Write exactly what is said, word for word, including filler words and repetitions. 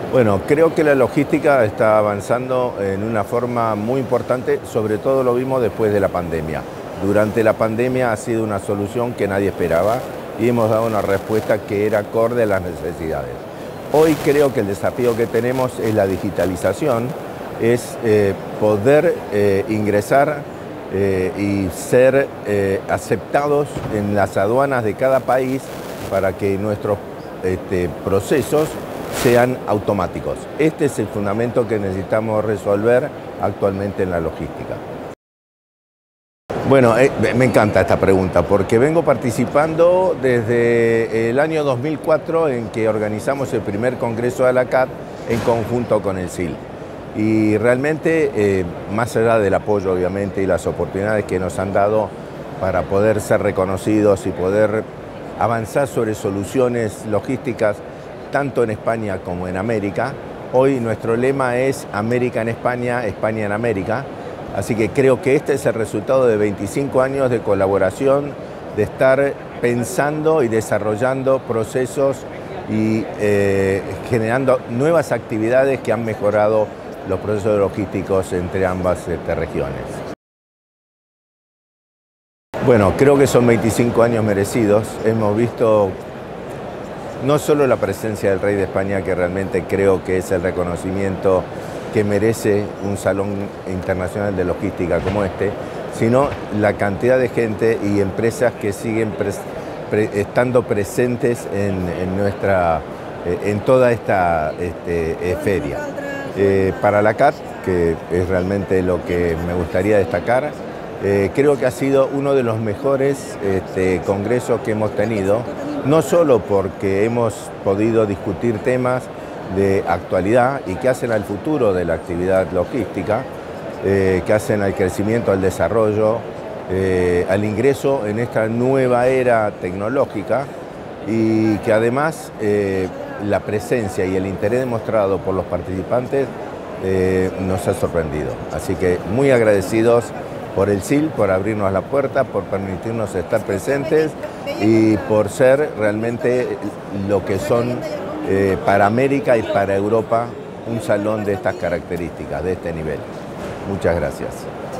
Bueno, creo que la logística está avanzando en una forma muy importante, sobre todo lo vimos después de la pandemia. Durante la pandemia ha sido una solución que nadie esperaba y hemos dado una respuesta que era acorde a las necesidades. Hoy creo que el desafío que tenemos es la digitalización, es eh, poder eh, ingresar eh, y ser eh, aceptados en las aduanas de cada país para que nuestros este, procesos sean automáticos. Este es el fundamento que necesitamos resolver actualmente en la logística. Bueno, eh, me encanta esta pregunta porque vengo participando desde el año dos mil cuatro en que organizamos el primer congreso de la C A T en conjunto con el S I L. Y realmente, eh, más allá del apoyo obviamente y las oportunidades que nos han dado para poder ser reconocidos y poder avanzar sobre soluciones logísticas tanto en España como en América, hoy nuestro lema es América en España, España en América. Así que creo que este es el resultado de veinticinco años de colaboración, de estar pensando y desarrollando procesos y eh, generando nuevas actividades que han mejorado los procesos logísticos entre ambas este, regiones. Bueno, creo que son veinticinco años merecidos. Hemos visto no solo la presencia del Rey de España, que realmente creo que es el reconocimiento que merece un salón internacional de logística como este, sino la cantidad de gente y empresas que siguen pre pre estando presentes en, en, nuestra, eh, en toda esta este, eh, feria. Eh, para la C A T, que es realmente lo que me gustaría destacar, eh, creo que ha sido uno de los mejores este, congresos que hemos tenido, no solo porque hemos podido discutir temas de actualidad y que hacen al futuro de la actividad logística, eh, que hacen al crecimiento, al desarrollo, eh, al ingreso en esta nueva era tecnológica y que además eh, la presencia y el interés demostrado por los participantes eh, nos ha sorprendido. Así que muy agradecidos por el S I L, por abrirnos la puerta, por permitirnos estar presentes y por ser realmente lo que son eh, para América y para Europa un salón de estas características, de este nivel. Muchas gracias.